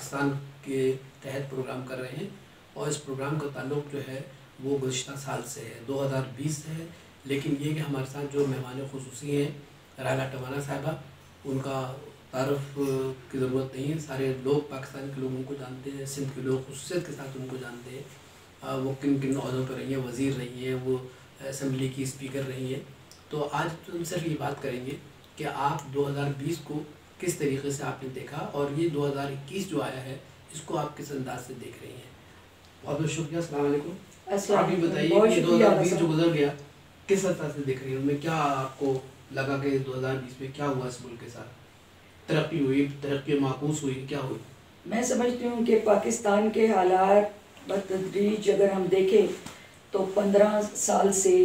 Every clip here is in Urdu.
پاکستان کے تحت پروگرام کر رہے ہیں، اور اس پروگرام کا تعلق جو ہے وہ گزشتہ سال سے ہے، 2020 سے ہے. لیکن یہ کہ ہمارے ساتھ جو مہمان خصوصی ہیں رائلا ٹوانا صاحبہ، ان کا تعارف کی ضرورت نہیں ہے، سارے لوگ پاکستان کے لوگوں کو جانتے ہیں، سندھ کے لوگ خصوصیت کے ساتھ ان کو جانتے ہیں. وہ کن کن عہدوں پر رہی ہیں، وزیر رہی ہیں، وہ اسمبلی کی اسپیکر رہی ہیں. تو آج ہم صرف یہ بات کریں گے کہ آپ 2020 کو کس طریقے سے آپ نے دیکھا، اور یہ 2021 جو آیا ہے اس کو آپ کس انداز سے دیکھ رہی ہیں. بہت بہت شکریہ. السلام علیکم. آپ یہ بتائیے کہ 2020 جو گزر گیا کس انداز سے دیکھ رہی ہیں، ان میں کیا آپ کو لگا کہ 2020 میں کیا ہوا اس ملک کے ساتھ؟ ترقی ہوئی، ترقی معکوس ہوئی، کیا ہوئی؟ میں سمجھتی ہوں کہ پاکستان کے حالات بتدریج اگر ہم دیکھیں تو 15 سال سے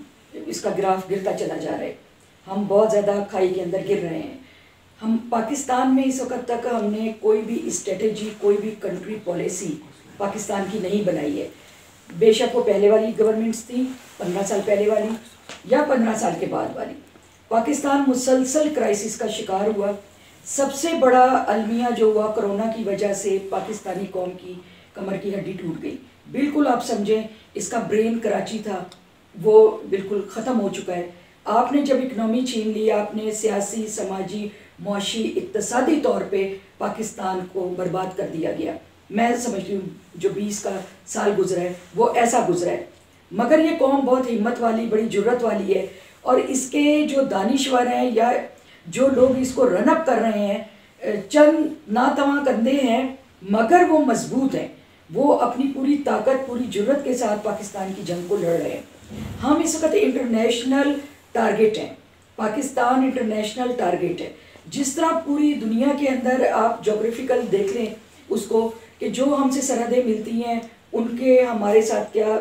اس کا گراف گرتا چلا جا رہا ہے. ہم بہت زیادہ کھائی کے اندر گر رہے ہیں. ہم پاکستان میں اس وقت تک ہم نے کوئی بھی اسٹریٹجی، کوئی بھی کنٹری پالیسی پاکستان کی نہیں بنائی ہے. بے شک وہ پہلے والی گورنمنٹس تھیں، 15 سال پہلے والی یا 15 سال کے بعد والی. پاکستان مسلسل کرائسس کا شکار ہوا. سب سے بڑا المیہ جو ہوا کرونا کی وجہ سے پاکستانی قوم کی کمر کی ہڈی ٹوٹ گئی. بالکل آپ سمجھیں اس کا برین کراچی تھا وہ بالکل ختم ہو چکا ہے. آپ نے جب اکنامی چھین لی، آپ نے سیاسی، سماجی، معاشی، اقتصادی طور پہ پاکستان کو برباد کر دیا گیا. میں سمجھتی ہوں جو 20 کا سال گزرا ہے وہ ایسا گزرا ہے. مگر یہ قوم بہت ہمت والی، بڑی جرت والی ہے، اور اس کے جو دانشور ہیں یا جو لوگ اس کو رن اپ کر رہے ہیں، چند ناتواں کندھے ہیں مگر وہ مضبوط ہیں. وہ اپنی پوری طاقت، پوری جرت کے ساتھ پاکستان کی جنگ کو لڑ رہے ہیں. ہم اس وقت انٹرنیشنل ٹارگٹ ہیں، پاکستان انٹرنیشنل ٹارگٹ ہے. جس طرح پوری دنیا کے اندر آپ جغرافیکل دیکھ لیں اس کو کہ جو ہم سے سرحدیں ملتی ہیں ان کے ہمارے ساتھ کیا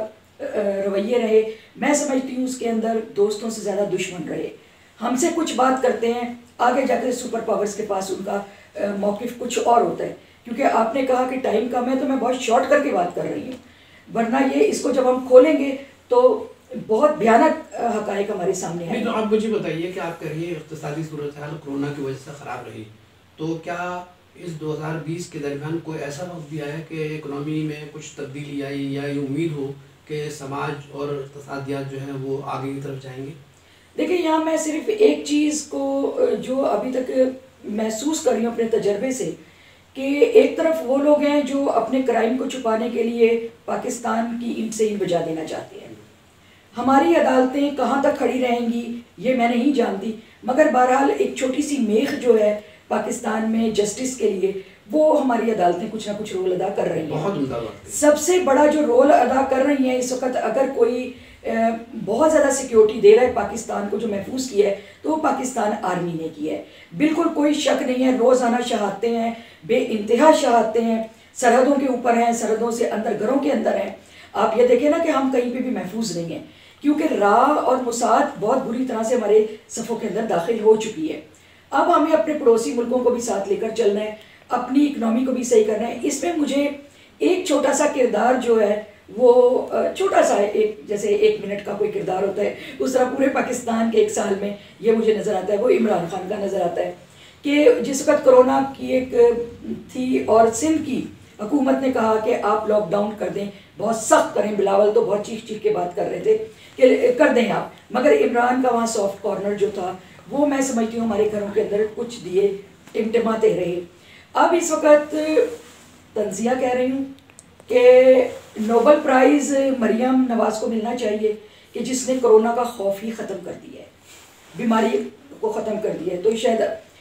رویے رہے، میں سمجھتی ہوں اس کے اندر دوستوں سے زیادہ دشمن رہے. ہم سے کچھ بات کرتے ہیں، آگے جا کے سپر پاورز کے پاس ان کا موقف کچھ اور ہوتا ہے. کیونکہ آپ نے کہا کہ ٹائم کم ہے تو میں بہت شارٹ کر کے بات کر رہی ہوں، ورنہ یہ اس کو جب ہم کھولیں گے تو بہت بھیانک حقائق ہمارے سامنے آئیں گے. تو آپ مجھے بتائیے کہ آپ کہہ رہی ہیں اقتصادی صورتحال کرونا کی وجہ سے خراب رہی، تو کیا اس 2020 کے درمیان کوئی ایسا وقت بھی آیا کہ اکنامی میں کچھ تبدیلی آئی، یا یہ امید ہو کہ سماج اور اقتصادیات جو ہیں وہ آگے کی طرف جائیں گے؟ دیکھیں یہاں میں صرف ایک چیز کو جو ابھی تک محسوس کر رہی ہوں اپنے تجربے سے، کہ ایک طرف وہ لوگ ہیں جو اپنے کرائم کو چھپانے کے لیے پاکستان کی اینٹ سے اینٹ بجا دینا چاہتے ہیں. ہماری عدالتیں کہاں تک کھڑی رہیں گی یہ میں نہیں جانتی، مگر بہرحال ایک چھوٹی سی میخ جو ہے پاکستان میں جسٹس کے لیے، وہ ہماری عدالتیں کچھ نہ کچھ رول ادا کر رہی ہیں. بہت عمدہ بات ہے. سب سے بڑا جو رول ادا کر رہی ہیں اس وقت، اگر کوئی بہت زیادہ سیکیورٹی دے رہا ہے پاکستان کو، جو محفوظ کیا ہے تو وہ پاکستان آرمی نے کیا ہے. بالکل کوئی شک نہیں ہے. روزانہ شہادتیں ہیں، بے انتہا شہادتیں ہیں، سرحدوں کے اوپر ہیں، سرحدوں سے اندر، گھروں کے اندر ہیں. آپ یہ دیکھیں نا کہ ہم کہیں پہ بھی محفوظ نہیں ہیں، کیونکہ راہ اور موساد بہت بری طرح سے ہمارے صفوں کے اندر داخل ہو چکی ہے. اب ہمیں اپنے پڑوسی ملکوں کو بھی ساتھ لے کر چلنا ہے، اپنی اکنامی کو بھی صحیح کرنا ہے. اس میں مجھے ایک چھوٹا سا کردار جو ہے وہ چھوٹا سا ہے، ایک جیسے 1 منٹ کا کوئی کردار ہوتا ہے اس طرح پورے پاکستان کے 1 سال میں یہ مجھے نظر آتا ہے. وہ عمران خان کا نظر آتا ہے کہ جس وقت کرونا کی ایک تھی اور سندھ کی حکومت نے کہا کہ آپ لاک ڈاؤن کر دیں، بہت سخت کریں. بلاول تو بہت چیخ چیخ کے بات کر رہے تھے کہ کر دیں آپ، مگر عمران کا وہاں سافٹ کارنر جو تھا وہ میں سمجھتی ہوں ہمارے گھروں کے اندر کچھ دیے ٹمٹماتے رہے. اب اس وقت تنزیہ کہہ رہی ہوں کہ نوبل پرائز مریم نواز کو ملنا چاہیے کہ جس نے کرونا کا خوف ہی ختم کر دیا ہے، بیماری کو ختم کر دیا ہے. تو شاید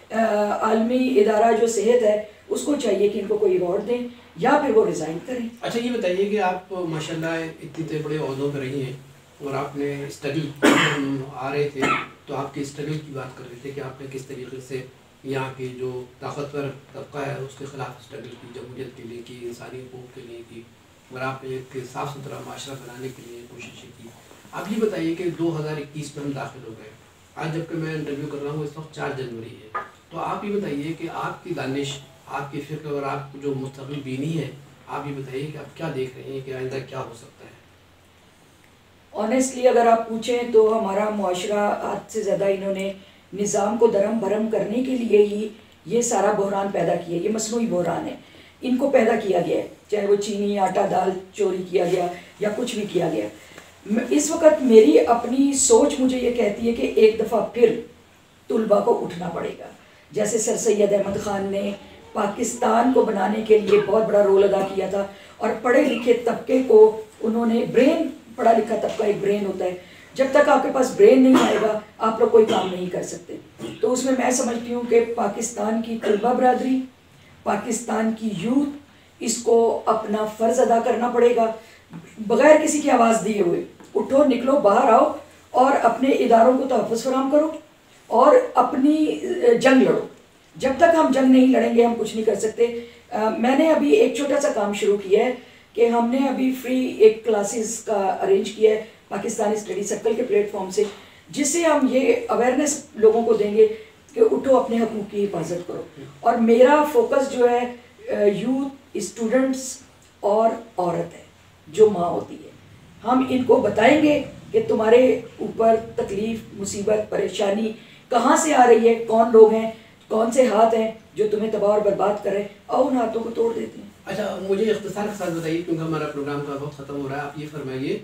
عالمی ادارہ جو صحت ہے اس کو چاہیے کہ ان کو کوئی ایوارڈ دیں یا پھر وہ ریزائن کریں. اچھا یہ بتائیے کہ آپ ماشاءاللہ اتنے بڑے عہدوں پہ رہی ہیں، اور آپ نے اسٹرگل آ رہے تھے تو آپ کی اسٹرگل کی بات کر رہے تھے کہ آپ نے کس طریقے سے یہاں کی جو طاقتور طبقہ ہے اس کے خلاف اسٹرگل کی، جمہوریت کے لیے کی، انسانی حقوق کے لیے کی، اور آپ نے ایک صاف ستھرا معاشرہ بنانے کے لیے کوششیں کی. آپ یہ بتائیے کہ 2021 میں ہم داخل ہو گئے، آج جب کہ میں انٹرویو کر رہا ہوں اس وقت 4 جنوری ہے، تو آپ یہ بتائیے کہ آپ کی دانش، آپ کی فکر اور آپ جو مستقبل بینی ہے، آپ یہ بتائیے کہ آپ کیا دیکھ رہے ہیں کہ آئندہ کیا ہو سکتا ہے؟ آنیسٹلی اگر آپ پوچھیں تو ہمارا معاشرہ حد سے زیادہ انہوں نے نظام کو درہم بھرم کرنے کے لیے ہی یہ سارا بحران پیدا کیا. یہ مصنوعی بحران ہے. ان کو پیدا کیا گیا ہے، چاہے وہ چینی آٹا دال چوری کیا گیا یا کچھ بھی کیا گیا. اس وقت میری اپنی سوچ مجھے یہ کہتی ہے کہ ایک دفعہ پھر طلباء کو اٹھنا پڑے گا. جیسے سر سید احمد خان نے پاکستان کو بنانے کے لیے بہت بڑا رول ادا کیا تھا، اور پڑھے لکھے طبقے کو انہوں نے برین، پڑھا لکھا طبقہ ایک برین ہوتا ہے، جب تک آپ کے پاس برین نہیں آئے گا آپ لوگ کوئی کام نہیں کر سکتے. تو اس میں سمجھتی ہوں کہ پاکستان کی طلبہ برادری، پاکستان کی یوتھ، اس کو اپنا فرض ادا کرنا پڑے گا بغیر کسی کی آواز دیے ہوئے. اٹھو، نکلو، باہر آؤ اور اپنے اداروں کو تحفظ فراہم کرو اور اپنی جنگ لڑو. جب تک ہم جنگ نہیں لڑیں گے ہم کچھ نہیں کر سکتے. میں نے ابھی ایک چھوٹا سا کام شروع کیا ہے کہ ہم نے ابھی فری ایک کلاسز کا ارینج کیا ہے پاکستانی اسٹڈی سرکل کے پلیٹ فارم سے، جس سے ہم یہ اویئرنیس لوگوں کو دیں گے کہ اٹھو، اپنے حقوق کی حفاظت کرو. اور میرا فوکس جو ہے یوتھ، اسٹوڈنٹس اور عورت ہے جو ماں ہوتی ہے. ہم ان کو بتائیں گے کہ تمہارے اوپر تکلیف، مصیبت، پریشانی کہاں سے آ رہی ہے، کون لوگ ہیں، کون سے ہاتھ ہیں جو تمہیں تباہ اور برباد کر رہے ہیں، اور ان ہاتھوں کو توڑ دیتے ہیں. اچھا، مجھے اختصار کے ساتھ بتائیے کیونکہ ہمارا پروگرام کا وقت ختم ہو رہا ہے. آپ یہ فرمائیے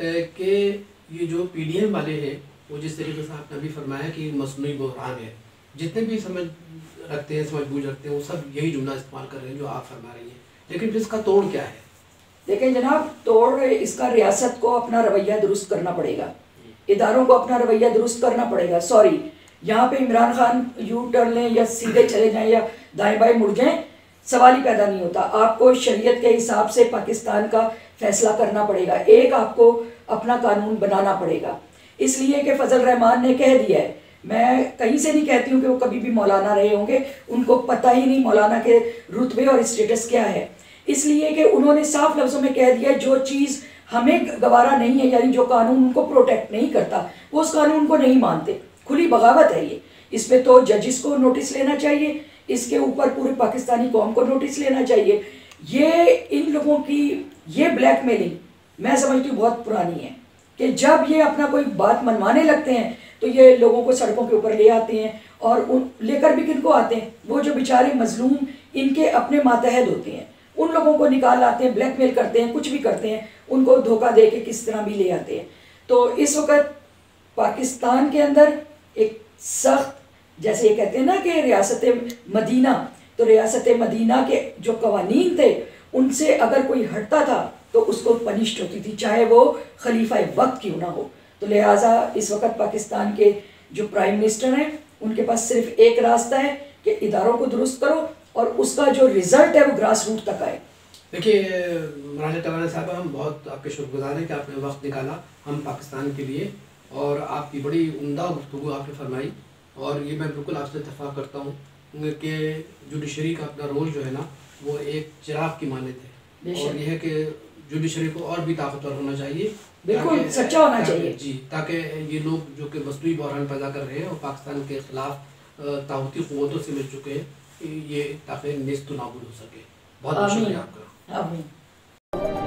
کہ یہ جو پی ڈی ایم والے ہیں وہ جس طریقے سے آپ نے ابھی فرمایا کہ مصنوعی بحران ہے، جتنے بھی سمجھ رکھتے ہیں، سمجھ بوجھ رکھتے ہیں، وہ سب یہی جملہ استعمال کر رہے ہیں جو آپ فرما رہی ہیں، لیکن پھر اس کا توڑ کیا ہے؟ دیکھیں جناب، توڑ اس کا ریاست کو اپنا رویہ درست کرنا پڑے گا، اداروں کو اپنا رویہ درست کرنا پڑے گا. سوری، یہاں پہ عمران خان یو ٹرن لیں یا سیدھے چلے جائیں یا دائیں بائیں مڑ جائیں، سوال ہی پیدا نہیں ہوتا. آپ کو شریعت کے حساب سے پاکستان کا فیصلہ کرنا پڑے گا، ایک آپ کو اپنا قانون بنانا پڑے گا. اس لیے کہ فضل الرحمان نے کہہ دیا ہے، میں کہیں سے نہیں کہتی ہوں کہ وہ کبھی بھی مولانا رہے ہوں گے، ان کو پتہ ہی نہیں مولانا کے رتبے اور اسٹیٹس کیا ہے. اس لیے کہ انہوں نے صاف لفظوں میں کہہ دیا جو چیز ہمیں گوارا نہیں ہے، یعنی جو قانون ان کو پروٹیکٹ نہیں کرتا، وہ اس قانون کو نہیں مانتے. کھلی بغاوت ہے یہ. اس پہ تو ججز کو نوٹس لینا چاہیے، اس کے اوپر پورے پاکستانی قوم کو نوٹس لینا چاہیے. یہ ان لوگوں کی یہ بلیک میلنگ میں سمجھتی ہوں بہت پرانی ہے کہ جب یہ اپنا کوئی بات منوانے لگتے ہیں تو یہ لوگوں کو سڑکوں کے اوپر لے آتے ہیں، اور لے کر بھی کن کو آتے ہیں؟ وہ جو بیچارے مظلوم ان کے اپنے ماتحت ہوتے ہیں، ان لوگوں کو نکال آتے ہیں، بلیک میل کرتے ہیں، کچھ بھی کرتے ہیں، ان کو دھوکہ دے کے کس طرح بھی لے آتے ہیں. تو اس وقت پاکستان کے اندر ایک سخت، جیسے یہ کہتے ہیں نا کہ ریاست مدینہ، تو ریاست مدینہ کے جو قوانین تھے ان سے اگر کوئی ہٹتا تھا تو اس کو پنشڈ ہوتی تھی، چاہے وہ خلیفہ وقت کیوں نہ ہو. تو لہٰذا اس وقت پاکستان کے جو پرائم منسٹر ہیں ان کے پاس صرف ایک راستہ ہے کہ اداروں کو درست کرو اور اس کا جو رزلٹ ہے وہ گراس روٹ تک آئے. دیکھیے راجہ ٹوانا صاحبہ، ہم بہت آپ کے شکر گزار ہیں کہ آپ نے وقت نکالا ہم پاکستان کے لیے، اور آپ کی بڑی عمدہ گفتگو آپ نے فرمائی. اور یہ میں بالکل آپ سے اتفاق کرتا ہوں کہ جوڈیشری کا اپنا رول جو ہے نا وہ ایک چراغ کی مانند ہے، اور یہ ہے کہ جوڈیشری کو اور بھی طاقتور ہونا چاہیے، بالکل سچا ہونا چاہیے جی، تاکہ یہ لوگ جو کہ مصنوعی بحران پیدا کر رہے ہیں اور پاکستان کے خلاف طاغوتی قوتوں سے مل چکے ہیں، یہ تاکہ نیست و نابود ہو سکے. بہت بہت شکریہ آپ کا. آمین.